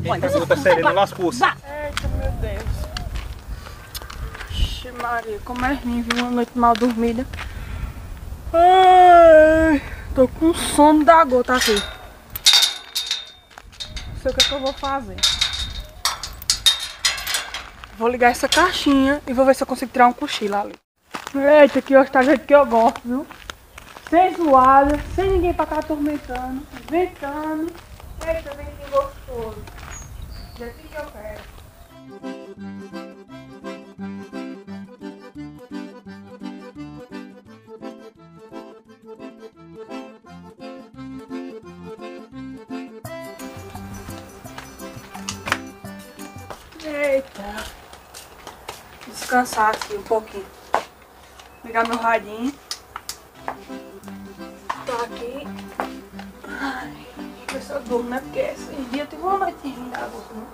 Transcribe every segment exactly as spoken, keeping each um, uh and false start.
Eita, gota serena, lascou-se. Eita, meu Deus. Ixi, Maria, como é ruim, viu? Uma noite mal dormida. Ai, tô com sono da gota aqui. Não sei o que, é que eu vou fazer. Vou ligar essa caixinha e vou ver se eu consigo tirar um cochilo ali. Eita, que hoje tá do jeito que eu gosto, viu? Sem zoada, sem ninguém pra estar atormentando, ventando. Eita, ventinho gostoso. Do jeito que eu quero. Eita. Descansar aqui um pouquinho. Ligar meu radinho. Tô aqui. Ai, deixa eu ver se eu durmo, né? Porque esses dias tive uma noite ruim da boca, né?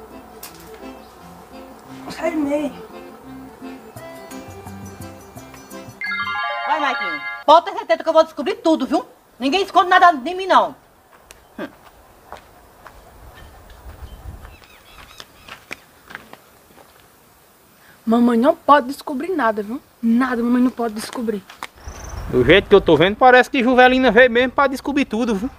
Sai meio. Vai, Maiquinho. Pode ter certeza que eu vou descobrir tudo, viu? Ninguém esconde nada de mim, não. Hum. Mamãe não pode descobrir nada, viu? Nada, mamãe não pode descobrir. Do jeito que eu tô vendo, parece que Juvelina veio mesmo pra descobrir tudo, viu?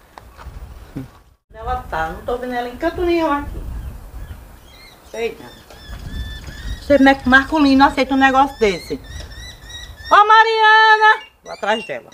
Ela tá, não tô vendo ela em canto nenhum aqui. Sei não. Você como é que Marcolino aceita um negócio desse? Ô, Mariana! Vou atrás dela.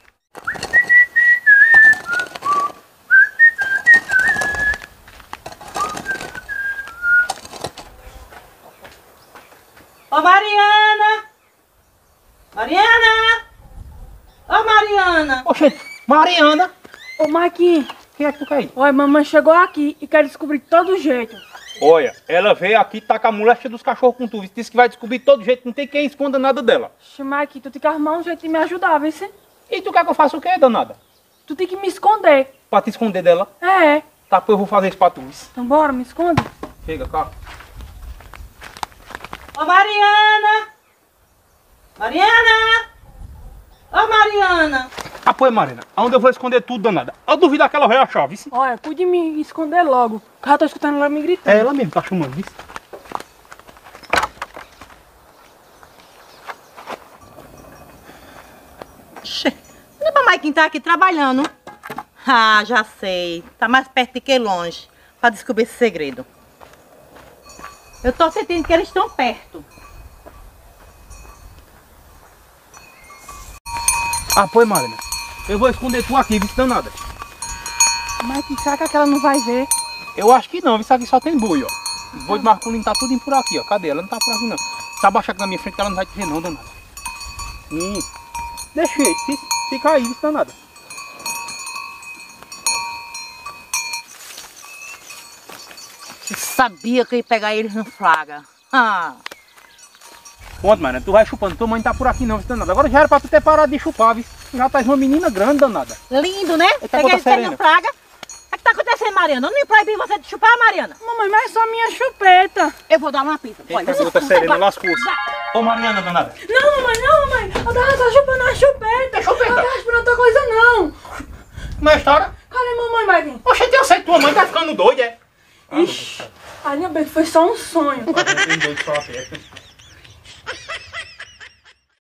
Ô, Mariana! Mariana! Ô, Mariana! Oxe, Mariana! Ô, Marquinhos, Quem é que tu quer ir? olha, mamãe chegou aqui e quer descobrir de todo jeito. Olha, ela veio aqui tacar a moléstia dos cachorros com tu. Disse que vai descobrir de todo jeito, não tem quem esconda nada dela. Oxe, Marquinhos, tu tem que arrumar um jeito de me ajudar, vê se. E tu quer que eu faça o quê, danada? Tu tem que me esconder. Pra te esconder dela? É. Tá, pois eu vou fazer isso pra tu. Então bora, me esconde. Chega, cá. Ô, Mariana! Mariana! Ô, Mariana! Ah, pois, Marina, aonde eu vou esconder tudo, danada? Eu duvido que ela vai achar, viu? Olha, cuide de me esconder logo. Eu já tô escutando ela me gritando. É ela mesmo, tá chamando, viu? Xe, não é pra Maiquinho tá aqui trabalhando. Ah, já sei. Tá mais perto de que longe. Pra descobrir esse segredo. Eu tô sentindo que eles estão perto. Ah, pois, Marina, eu vou esconder tu aqui, viu, danada? Marquinhos, será que aquela não vai ver? Eu acho que não, isso aqui só tem boi, ó. O boi de Marcolino tá tudo por aqui, ó. Cadê? Ela não tá por aqui, não. Se abaixar aqui na minha frente, ela não vai te ver, não, danada. Hum. Deixa ele, fica aí, viu, danada. Eu sabia que eu ia pegar eles no flagra. Ah. Ponto, Marina, tu vai chupando. Tua mãe não tá por aqui, não, viu, danada. Agora já era pra tu ter parado de chupar, viu? Já tá uma menina grande, danada. Lindo, né? Eita, Peguei gota eles aí serena. no flagra. O que tá acontecendo, Mariana? Eu não proibi você de chupar, Mariana. Mamãe, mas é só minha chupeta. Eu vou dar uma pizza. Eita, gota serena, lascou-se. Ô, Mariana, danada. Não, mamãe, não, mamãe. Eu tava só chupando a chupeta. chupeta? Eu tava esperando outra coisa, não. Como é a história? Cadê mamãe, Marquinhos? Oxe, eu sei que tua mãe tá ficando doida, é? Ixi, ai, meu bem, foi só um sonho. Tem doido só a festa.